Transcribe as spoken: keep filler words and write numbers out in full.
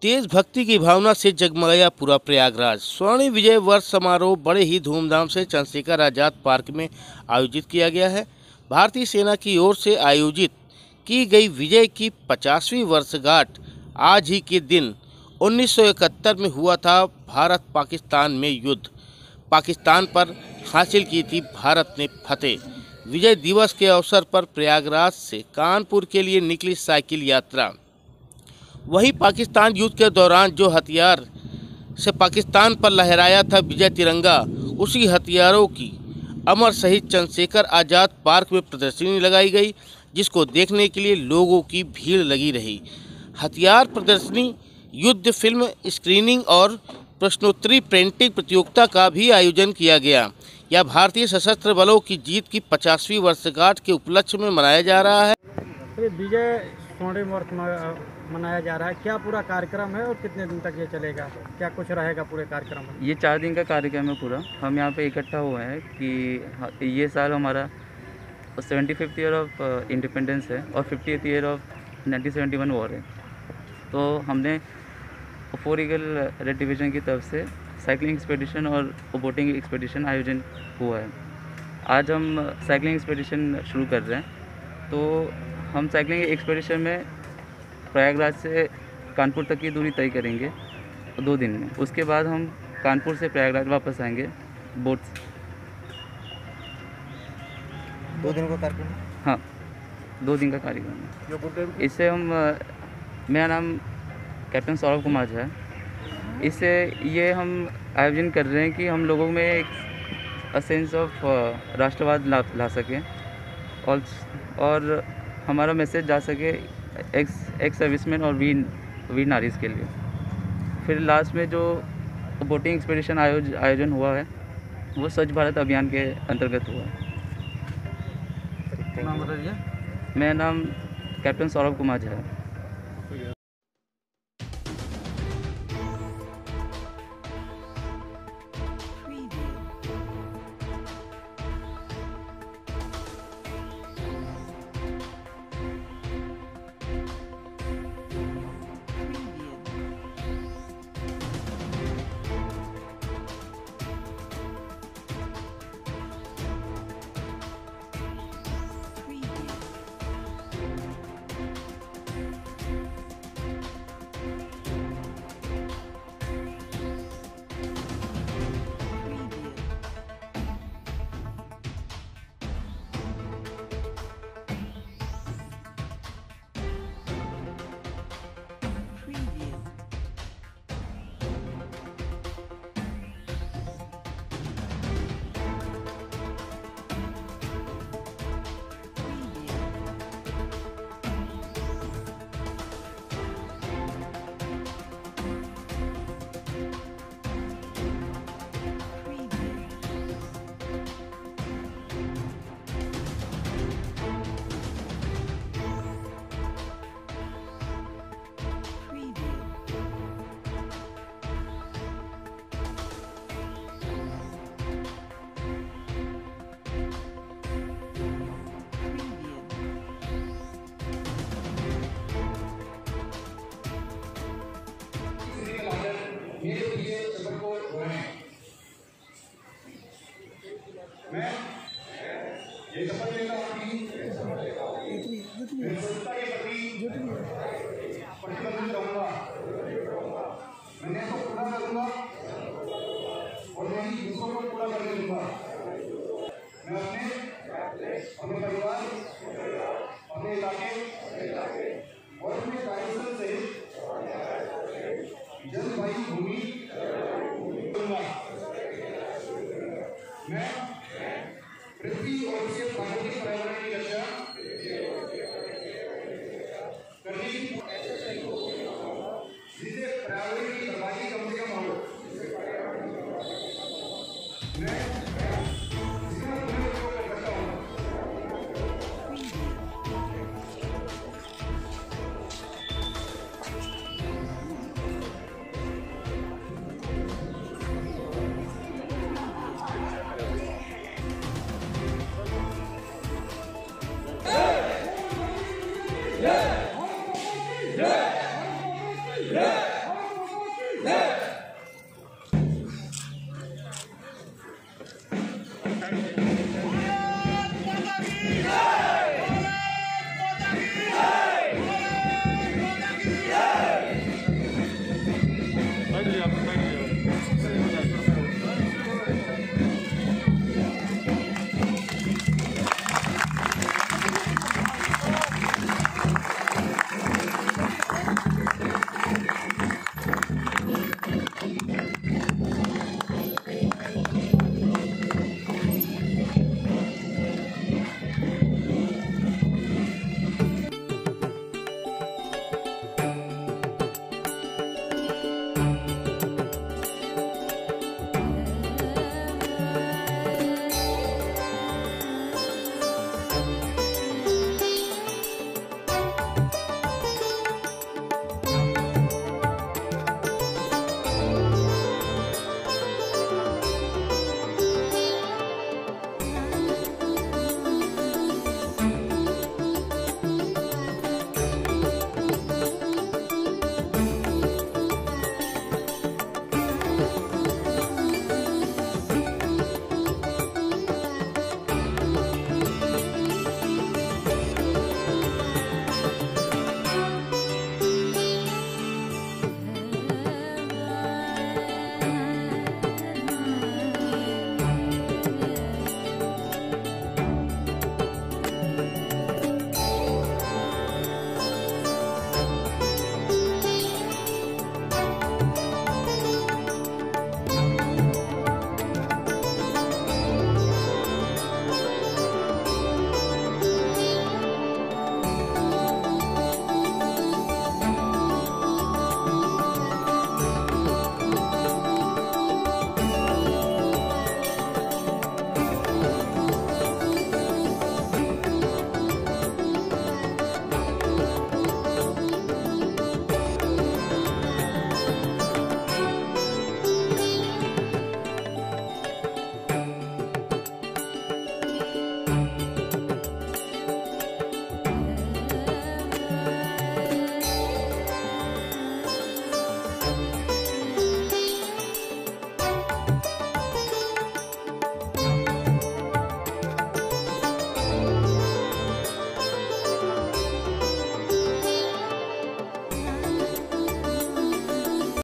देशभक्ति की भावना से जगमगाया पूरा प्रयागराज। स्वर्णिम विजय वर्ष समारोह बड़े ही धूमधाम से चंद्रशेखर आज़ाद पार्क में आयोजित किया गया है। भारतीय सेना की ओर से आयोजित की गई विजय की पचासवीं वर्षगांठ आज ही के दिन उन्नीस सौ इकहत्तर में हुआ था। भारत पाकिस्तान में युद्ध पाकिस्तान पर हासिल की थी भारत ने फतेह। विजय दिवस के अवसर पर प्रयागराज से कानपुर के लिए निकली साइकिल यात्रा। वही पाकिस्तान युद्ध के दौरान जो हथियार से पाकिस्तान पर लहराया था विजय तिरंगा, उसी हथियारों की अमर शहीद चंद्रशेखर आज़ाद पार्क में प्रदर्शनी लगाई गई, जिसको देखने के लिए लोगों की भीड़ लगी रही। हथियार प्रदर्शनी, युद्ध फिल्म स्क्रीनिंग और प्रश्नोत्तरी पेंटिंग प्रतियोगिता का भी आयोजन किया गया। यह भारतीय सशस्त्र बलों की जीत की पचासवीं वर्षगांठ के उपलक्ष्य में मनाया जा रहा है। विजय स्वर्णिम वर्ष मनाया जा रहा है, क्या पूरा कार्यक्रम है और कितने दिन तक ये चलेगा? क्या कुछ रहेगा पूरे कार्यक्रम में? ये चार दिन का कार्यक्रम है पूरा। हम यहाँ पे इकट्ठा हुए हैं कि ये साल हमारा seventy fifth year of independence है और fiftieth year of nineteen seventy one war है। तो हमने फोर ईगल रेड डिवीज़न की तरफ से साइकिलिंग एक्सपेडिशन और बोटिंग एक्सपेडिशन आयोजन हुआ है। आज हम साइकिलिंग एक्सपेडिशन शुरू कर रहे हैं। तो हम साइकिलिंग एक्सपेडिशन में प्रयागराज से कानपुर तक की दूरी तय करेंगे दो दिन में। उसके बाद हम कानपुर से प्रयागराज वापस आएंगे बोट से। दो दिन का कार्यक्रम? हाँ, दो दिन का कार्यक्रम है। इससे हम, मेरा नाम कैप्टन सौरभ कुमार है। इससे ये हम आयोजन कर रहे हैं कि हम लोगों में एक सेंस ऑफ राष्ट्रवाद ला ला सकें और और हमारा मैसेज जा सके एक्स एक्स सर्विसमैन और वीर वीर नारीज़ के लिए। फिर लास्ट में जो बोटिंग एक्सपेडिशन आयोज आयोजन हुआ है वो स्वच्छ भारत अभियान के अंतर्गत हुआ है। नाम बताइए। मेरा नाम कैप्टन सौरभ कुमार है। मेरे लिए चक्कर को बनाए। मैं ये शपथ लेता हूँ कि मैं स्वच्छता के प्रति प्रतिबद्ध रहूँगा। मैंने